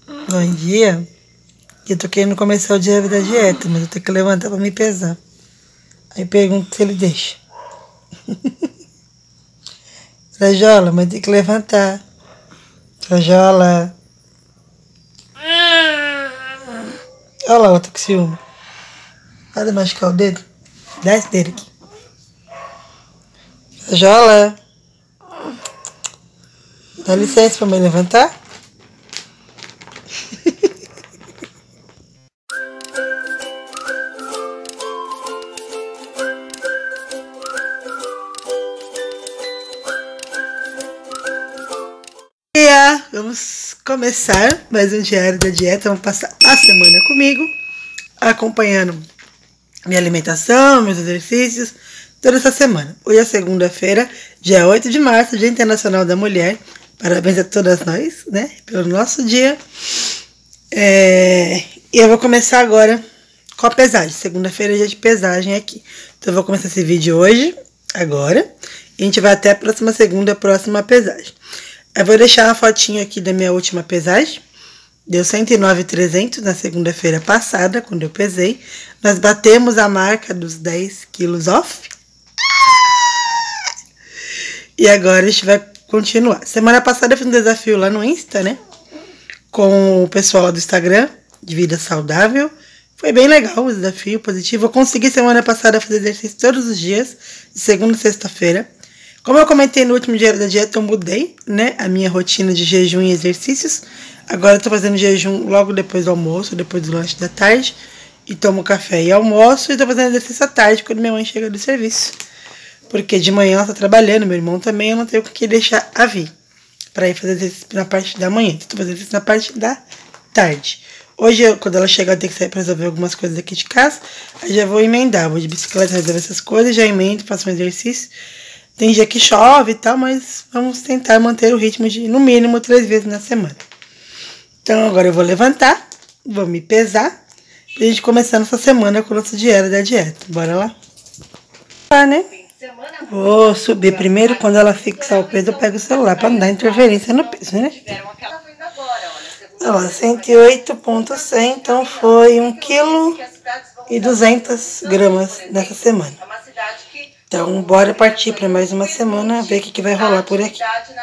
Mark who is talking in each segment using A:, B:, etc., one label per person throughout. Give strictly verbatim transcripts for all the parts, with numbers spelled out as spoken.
A: Bom dia. Eu tô querendo começar o dia da dieta, mas eu tenho que levantar pra me pesar. Aí pergunto se ele deixa. Trajola, mas tem que levantar. Trajola. Olha lá, outra com ciúme. Nada machucar o dedo. Dá esse dedo aqui. Trajola. Dá licença pra me levantar? Vamos começar mais um diário da dieta. Vamos passar a semana comigo, acompanhando minha alimentação, meus exercícios, toda essa semana. Hoje é segunda-feira, dia oito de março, Dia Internacional da Mulher. Parabéns a todas nós, né, pelo nosso dia. É... E eu vou começar agora com a pesagem. Segunda-feira é dia de pesagem aqui. Então eu vou começar esse vídeo hoje, agora. E a gente vai até a próxima segunda, a próxima pesagem. Eu vou deixar a fotinho aqui da minha última pesagem. Deu cento e nove mil e trezentos na segunda-feira passada, quando eu pesei. Nós batemos a marca dos dez quilos off. E agora a gente vai continuar. Semana passada eu fiz um desafio lá no Insta, né? Com o pessoal do Instagram, de vida saudável. Foi bem legal o desafio, positivo. Eu consegui semana passada fazer exercício todos os dias, de segunda a sexta-feira. Como eu comentei no último dia da dieta, eu mudei, né, a minha rotina de jejum e exercícios. Agora eu tô fazendo jejum logo depois do almoço, depois do lanche da tarde. E tomo café e almoço. E tô fazendo exercício à tarde, quando minha mãe chega do serviço. Porque de manhã ela tá trabalhando, meu irmão também, eu não tenho o que deixar a vir. Pra ir fazer exercício na parte da manhã. Então tô fazendo exercício na parte da tarde. Hoje, eu, quando ela chegar, eu tenho que sair pra resolver algumas coisas aqui de casa. Aí já vou emendar, vou de bicicleta resolver essas coisas, já emendo, faço um exercício. Tem dia que chove e tal, mas vamos tentar manter o ritmo de, no mínimo, três vezes na semana. Então, agora eu vou levantar, vou me pesar, pra gente começar nossa semana com o nosso diário da dieta. Bora lá? Tá, né? Vou subir primeiro, quando ela fixar o peso, eu pego o celular, pra não dar interferência no peso, né? Ó, cento e oito vírgula cem, então foi um quilo e duzentas gramas nessa semana. Então, bora partir para mais uma semana, ver o que, que vai rolar por aqui.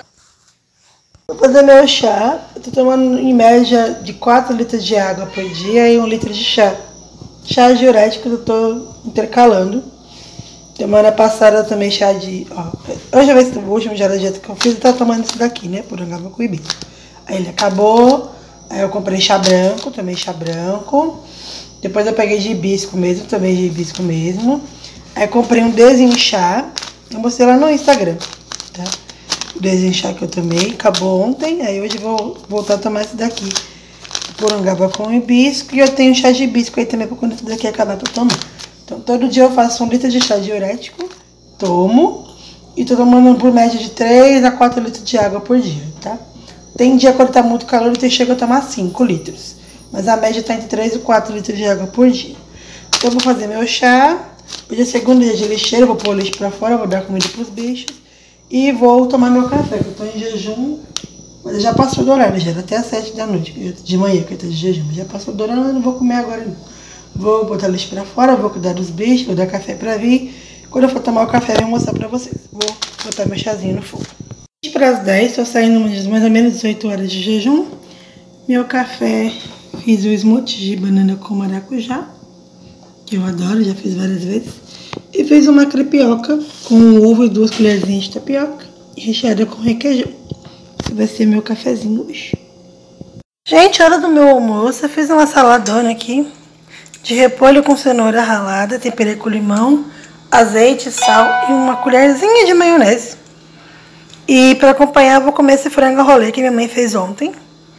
A: Vou fazer meu chá. Eu tô tomando em média de quatro litros de água por dia e um litro de chá. Chá diurético eu tô intercalando. Semana passada eu tomei chá de... Ó, hoje é o último dia da dieta que eu fiz, eu tava tomando isso daqui, né? Porangaba com hibisco. Aí ele acabou, aí eu comprei chá branco, tomei chá branco. Depois eu peguei de hibisco mesmo, tomei de hibisco mesmo. Aí comprei um desinchar, eu mostrei lá no Instagram, tá? O desinchar que eu tomei, acabou ontem, aí hoje eu vou voltar a tomar esse daqui. Porangaba com hibisco, e eu tenho chá de hibisco aí também, pra quando esse daqui acabar pra tomar. Então todo dia eu faço um litro de chá diurético, tomo, e tô tomando por média de três a quatro litros de água por dia, tá? Tem dia quando tá muito calor, eu chego a tomar cinco litros, mas a média tá entre três e quatro litros de água por dia. Então eu vou fazer meu chá. Hoje é segundo dia de lixeira, vou pôr o lixo pra fora, vou dar comida pros bichos. E vou tomar meu café, que eu tô em jejum. Mas já passou do horário, já era até às sete da noite, de manhã que eu tô de jejum. Já passou do horário, mas não vou comer agora não. Vou botar o lixo pra fora, vou cuidar dos bichos, vou dar café pra vir. Quando eu for tomar o café, eu vou mostrar pra vocês. Vou botar meu chazinho no fogo. Para as dez, tô saindo mais ou menos dezoito horas de jejum. Meu café, fiz o smoothie de banana com maracujá, que eu adoro, já fiz várias vezes. E fiz uma crepioca com ovo e duas colherzinhas de tapioca e recheada com requeijão. Esse vai ser meu cafezinho hoje. Gente, hora do meu almoço, eu fiz uma saladona aqui de repolho com cenoura ralada, temperei com limão, azeite, sal e uma colherzinha de maionese. E para acompanhar, eu vou comer esse frango rolê que minha mãe fez ontem.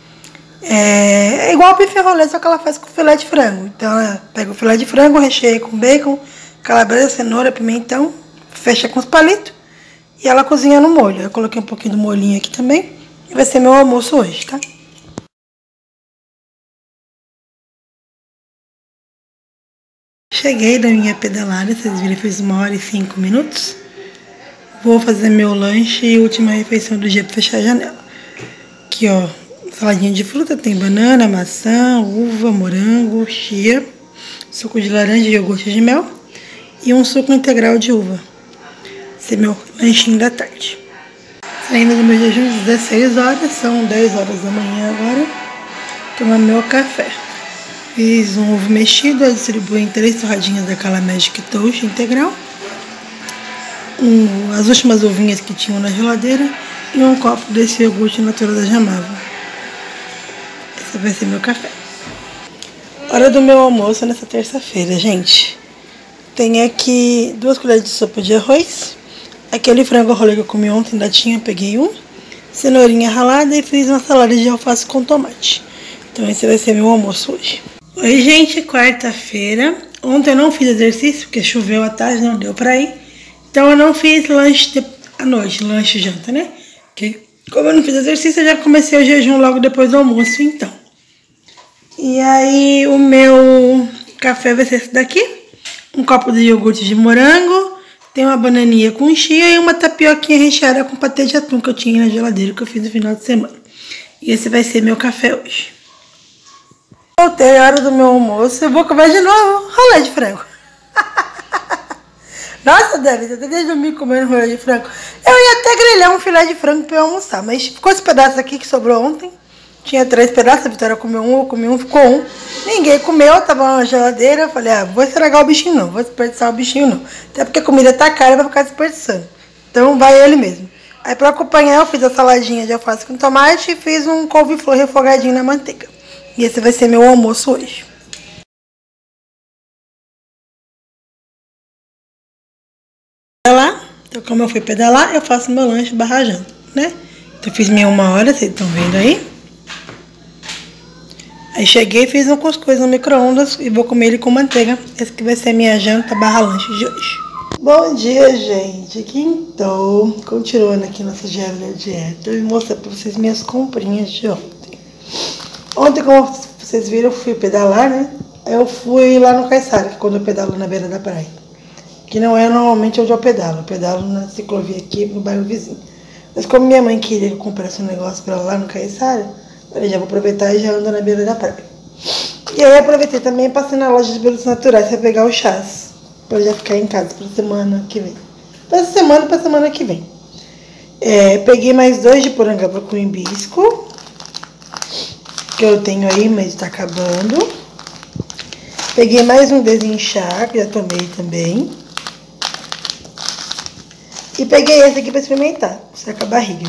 A: É igual o bife rolê, só que ela faz com filé de frango. Então ela pega o filé de frango, recheia com bacon, calabresa, cenoura, pimentão, fecha com os palitos e ela cozinha no molho. Eu coloquei um pouquinho do molhinho aqui também e vai ser meu almoço hoje, tá? Cheguei da minha pedalada, vocês viram, eu fiz uma hora e cinco minutos. Vou fazer meu lanche e última refeição do dia pra fechar a janela. Aqui, ó. Saladinha de fruta, tem banana, maçã, uva, morango, chia, suco de laranja e iogurte de mel e um suco integral de uva. Esse é meu lanchinho da tarde. Saindo do meu jejum às dezesseis horas, são dez horas da manhã agora, tomando meu café. Fiz um ovo mexido, eu distribuí em três torradinhas daquela Magic Toast integral, um, as últimas ovinhas que tinham na geladeira e um copo desse iogurte natural da Jamava. Esse vai ser meu café. Hora do meu almoço nessa terça-feira, gente. Tem aqui duas colheres de sopa de arroz. Aquele frango rolê que eu comi ontem, ainda tinha, peguei um. Cenourinha ralada e fiz uma salada de alface com tomate. Então esse vai ser meu almoço hoje. Oi, gente, quarta-feira. Ontem eu não fiz exercício, porque choveu à tarde, não deu pra ir. Então eu não fiz lanche à noite, lanche e janta, né? Porque como eu não fiz exercício, eu já comecei o jejum logo depois do almoço, então. E aí o meu café vai ser esse daqui. Um copo de iogurte de morango. Tem uma bananinha com chia e uma tapioquinha recheada com patê de atum que eu tinha na geladeira, que eu fiz no final de semana. E esse vai ser meu café hoje. Voltei a hora do meu almoço. Eu vou comer de novo rolê de frango. Nossa, David, até desde domingo comendo rolê de frango. Eu ia até grelhar um filé de frango pra eu almoçar, mas ficou esse pedaço aqui que sobrou ontem. Tinha três pedaços, a Vitória comeu um, eu comi um, ficou um. Ninguém comeu, tava na geladeira. Eu falei, ah, vou estragar o bichinho não, vou desperdiçar o bichinho não. Até porque a comida tá cara, vai ficar desperdiçando. Então vai ele mesmo. Aí pra acompanhar eu fiz a saladinha de alface com tomate e fiz um couve-flor refogadinho na manteiga. E esse vai ser meu almoço hoje. Pedalar, então como eu fui pedalar, eu faço meu lanche barra janta, né? Então eu fiz minha uma hora, vocês estão vendo aí? Aí cheguei e fiz algumas coisas no micro-ondas e vou comer ele com manteiga. Esse que vai ser a minha janta barra lanche de hoje. Bom dia, gente. Quintou. Continuando aqui nossa diária da dieta. Eu vou mostrar pra vocês minhas comprinhas de ontem. Ontem, como vocês viram, eu fui pedalar, né? Eu fui lá no Caiçara, quando eu pedalo na beira da praia. Que não é normalmente onde eu pedalo. Eu pedalo na ciclovia aqui no bairro vizinho. Mas como minha mãe queria que eu comprasse um negócio pra lá no Caiçara, eu já vou aproveitar e já ando na beira da praia. E aí aproveitei também e passei na loja de produtos naturais para pegar os chás. Para já ficar em casa para semana que vem. Para essa semana e para semana que vem. É, peguei mais dois de porangaba com hibisco. Que eu tenho aí, mas está acabando. Peguei mais um desinchar, que já tomei também. E peguei esse aqui para experimentar. Seca a barriga.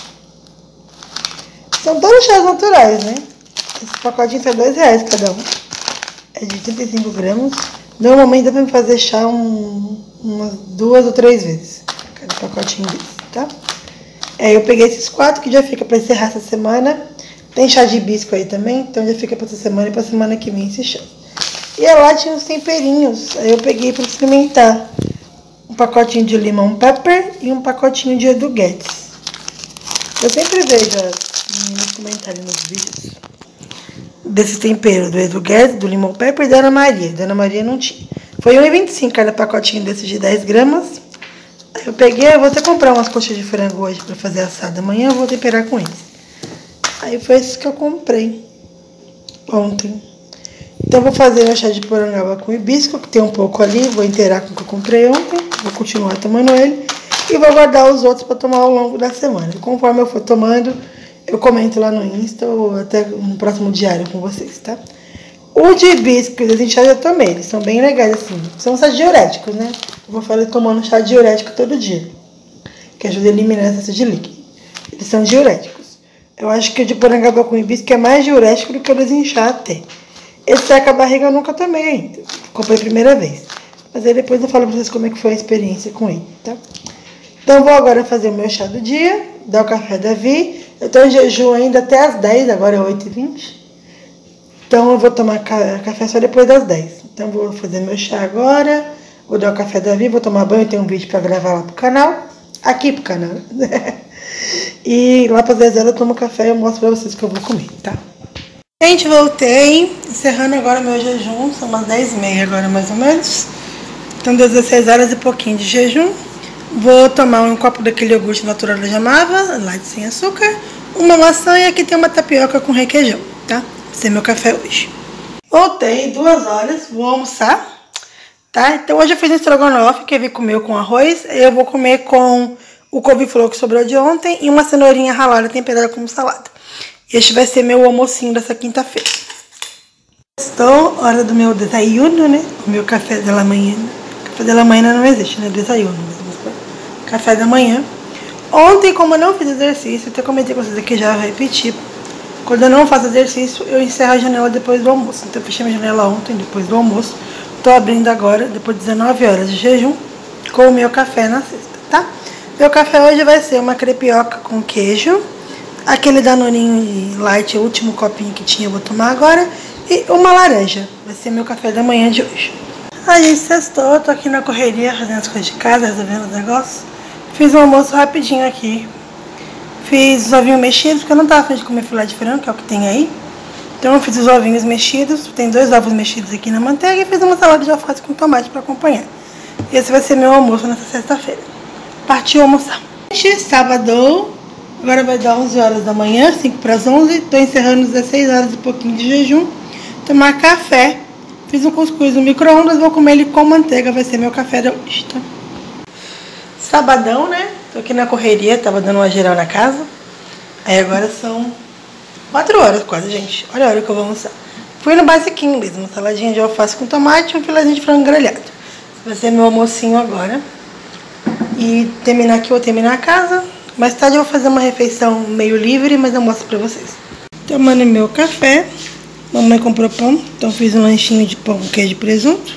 A: São todos chás naturais, né? Esse pacotinho tá dois reais cada um. É de trinta e cinco gramas. Normalmente dá pra me fazer chá um, umas duas ou três vezes. Cada pacotinho desse, tá? É, eu peguei esses quatro que já fica pra encerrar essa semana. Tem chá de hibisco aí também, então já fica pra essa semana e pra semana que vem esse chá. E lá tinha uns temperinhos. Aí eu peguei pra experimentar. Um pacotinho de limão pepper e um pacotinho de Edu Guedes. Eu sempre vejo nos comentários nos vídeos desse tempero do Edu Guedes, do limão pepper e da Ana Maria. Da Ana Maria não tinha. Foi um real e vinte e cinco cada pacotinho desses de dez gramas. Aí eu peguei, eu vou até comprar umas coxas de frango hoje pra fazer assado. Amanhã eu vou temperar com eles. Aí foi esses que eu comprei ontem. Então eu vou fazer meu chá de porangaba com hibisco, que tem um pouco ali. Vou inteirar com o que eu comprei ontem. Vou continuar tomando ele. E vou guardar os outros para tomar ao longo da semana. Conforme eu for tomando, eu comento lá no Insta ou até no próximo diário com vocês, tá? O de hibisco e os chá já tomei. Eles são bem legais, assim. São chá diuréticos, né? Eu vou fazer tomando chá diurético todo dia. Que ajuda a eliminar excesso de líquido. Eles são diuréticos. Eu acho que o de porangaba com hibisco é mais diurético do que o desinchar até. Esse seca a barriga eu nunca tomei ainda. Comprei a primeira vez. Mas aí depois eu falo pra vocês como é que foi a experiência com ele, tá? Então eu vou agora fazer o meu chá do dia, dar o café da Vi. Eu tô em jejum ainda até as dez, agora é oito e vinte. Então eu vou tomar café só depois das dez. Então eu vou fazer meu chá agora, vou dar o café da Vi, vou tomar banho, tem um vídeo pra gravar lá pro canal. Aqui pro canal. E lá para as dez horas eu tomo café e eu mostro pra vocês o que eu vou comer, tá? Gente, voltei, encerrando agora meu jejum, são umas dez e meia agora mais ou menos. Então dezesseis horas e pouquinho de jejum. Vou tomar um copo daquele iogurte natural da Jamava, light sem açúcar, uma maçã e aqui tem uma tapioca com requeijão, tá? Esse é meu café hoje. Voltei, duas horas, vou almoçar, tá? Então hoje eu fiz um estrogonofe, que eu vi comer com arroz. Eu vou comer com o couve-flor que sobrou de ontem e uma cenourinha ralada temperada com salada. Este vai ser meu almocinho dessa quinta-feira. Estou, hora do meu desayuno, né? O meu café da manhã. Café da manhã não existe, né? Desayuno mesmo. Café da manhã. Ontem, como eu não fiz exercício, eu até comentei com vocês aqui, já vou repetir. Quando eu não faço exercício, eu encerro a janela depois do almoço. Então eu fechei minha janela ontem, depois do almoço. Tô abrindo agora, depois de dezenove horas de jejum, com o meu café na sexta, tá? Meu café hoje vai ser uma crepioca com queijo. Aquele danoninho light, o último copinho que tinha, eu vou tomar agora. E uma laranja. Vai ser meu café da manhã de hoje. A gente sextou, tô aqui na correria, fazendo as coisas de casa, resolvendo os negócios. Fiz um almoço rapidinho aqui. Fiz os ovinhos mexidos, porque eu não tava afim de comer filé de frango, que é o que tem aí. Então eu fiz os ovinhos mexidos. Tem dois ovos mexidos aqui na manteiga. E fiz uma salada de alface com tomate pra acompanhar. Esse vai ser meu almoço nessa sexta-feira. Partiu almoçar. Sábado. Agora vai dar onze horas da manhã, cinco para as onze. Estou encerrando às dezesseis horas, um pouquinho de jejum. Tomar café. Fiz um cuscuz no micro-ondas, vou comer ele com manteiga. Vai ser meu café de hoje, tá? Sabadão, né? Tô aqui na correria, tava dando uma geral na casa. Aí agora são quatro horas quase, gente. Olha a hora que eu vou almoçar. Fui no basiquinho mesmo, uma saladinha de alface com tomate e um filezinho de frango grelhado. Vai ser meu almocinho agora. E terminar aqui, eu vou terminar a casa. Mais tarde eu vou fazer uma refeição meio livre, mas eu mostro pra vocês. Tomando meu café. Mamãe comprou pão, então fiz um lanchinho de pão com queijo e presunto.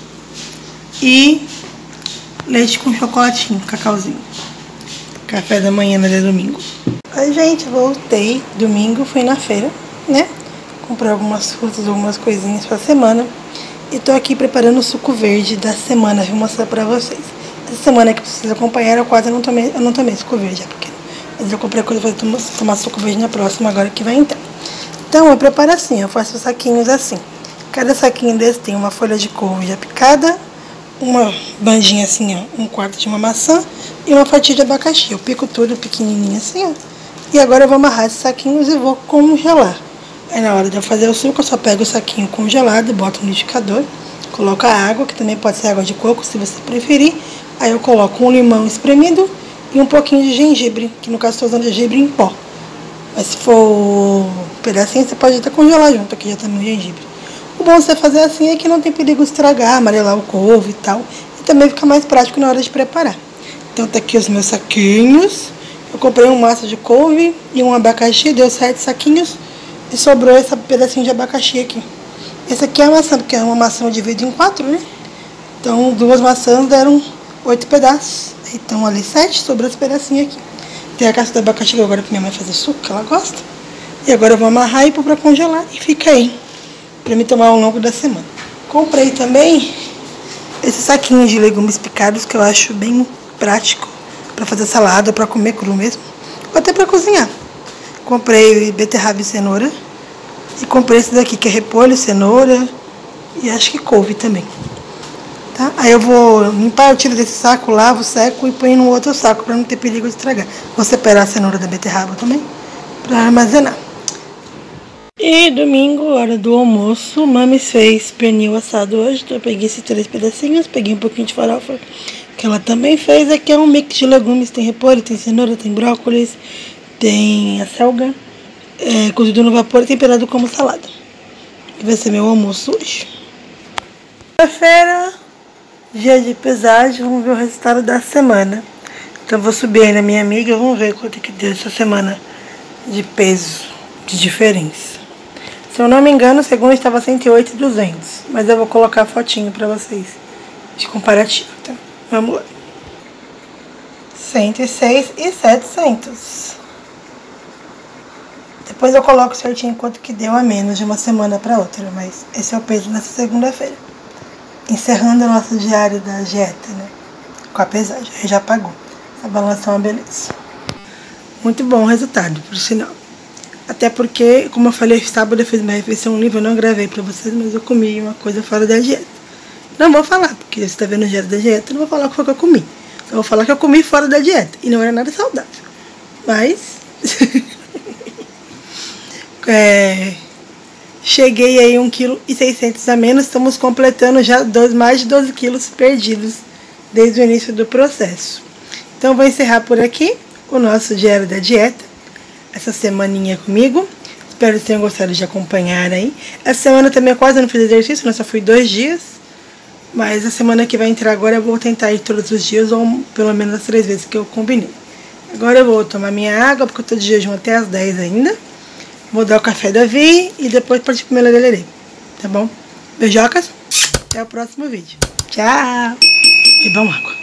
A: E leite com chocolatinho, cacauzinho. Café da manhã, mas é domingo. Oi, gente, voltei. Domingo fui na feira, né? Comprei algumas frutas, algumas coisinhas pra semana. E tô aqui preparando o suco verde da semana, vou mostrar pra vocês. Essa semana que vocês acompanharam, eu quase não tomei, eu não tomei suco verde, é porque mas eu comprei coisa pra tomar, tomar suco verde na próxima, agora que vai entrar. Então eu preparo assim, eu faço os saquinhos assim. Cada saquinho desse tem uma folha de couve já picada, uma bandinha assim, ó, um quarto de uma maçã e uma fatia de abacaxi. Eu pico tudo pequenininho assim, ó. E agora eu vou amarrar esses saquinhos e vou congelar. Aí na hora de eu fazer o suco, eu só pego o saquinho congelado, boto no liquidificador, coloco a água, que também pode ser água de coco, se você preferir. Aí eu coloco um limão espremido e um pouquinho de gengibre, que no caso estou usando gengibre em pó. Mas se for um pedacinho, você pode até congelar junto, aqui já tá meu gengibre. O bom de você fazer assim é que não tem perigo de estragar, amarelar o couve e tal. E também fica mais prático na hora de preparar. Então tá aqui os meus saquinhos. Eu comprei um maço de couve e um abacaxi, deu sete saquinhos. E sobrou esse pedacinho de abacaxi aqui. Esse aqui é a maçã, porque é uma maçã eu divido em quatro, né? Então duas maçãs deram oito pedaços. Então ali sete, sobrou esse pedacinho aqui. Tem a casca do abacaxi agora pra minha mãe fazer suco, que ela gosta. E agora eu vou amarrar e pôr pra congelar e fica aí, pra me tomar ao longo da semana. Comprei também esse saquinho de legumes picados, que eu acho bem prático pra fazer salada ou pra comer cru mesmo. Ou até pra cozinhar. Comprei beterraba e cenoura. E comprei esse daqui, que é repolho, cenoura e acho que couve também. Tá? Aí eu vou limpar, eu tiro desse saco, lavo, seco e ponho no outro saco para não ter perigo de estragar. Vou separar a cenoura da beterraba também para armazenar. E domingo, hora do almoço, Mamis fez pernil assado hoje. Então eu peguei esses três pedacinhos, peguei um pouquinho de farofa que ela também fez. Aqui é um mix de legumes, tem repolho, tem cenoura, tem brócolis, tem a selga, é, cozido no vapor e temperado como salada. E vai ser meu almoço hoje. Segunda-feira, dia de pesagem, vamos ver o resultado da semana. Então vou subir aí na minha amiga, vamos ver quanto que deu essa semana de peso, de diferença. Se eu não me engano, segunda estava cento e oito e duzentos, mas eu vou colocar a fotinho pra vocês, de comparativo, tá? Vamos lá. cento e seis e setecentos. Depois eu coloco certinho quanto que deu a menos de uma semana pra outra, mas esse é o peso nessa segunda-feira. Encerrando o nosso diário da dieta, né? Com a pesagem. Aí já pagou. Essa balança é uma beleza. Muito bom o resultado, por sinal. Até porque, como eu falei, sábado eu fiz uma refeição livre, eu não gravei pra vocês, mas eu comi uma coisa fora da dieta. Não vou falar, porque você tá vendo o diário da dieta, eu não vou falar o que foi que eu comi. Só vou falar que eu comi fora da dieta. E não era nada saudável. Mas... É, cheguei aí um quilo e seiscentos a menos. Estamos completando já dois, mais de doze quilos perdidos desde o início do processo. Então vou encerrar por aqui o nosso diário da dieta, essa semaninha comigo. Espero que tenham gostado de acompanhar aí. Essa semana também eu quase não fiz exercício, né? Só fui dois dias. Mas a semana que vai entrar agora eu vou tentar ir todos os dias, ou pelo menos as três vezes que eu combinei. Agora eu vou tomar minha água, porque eu tô de jejum até as dez ainda. Vou dar o café da Vi e depois partir pro meu lererê, tá bom? Beijocas, até o próximo vídeo. Tchau! Bebam água.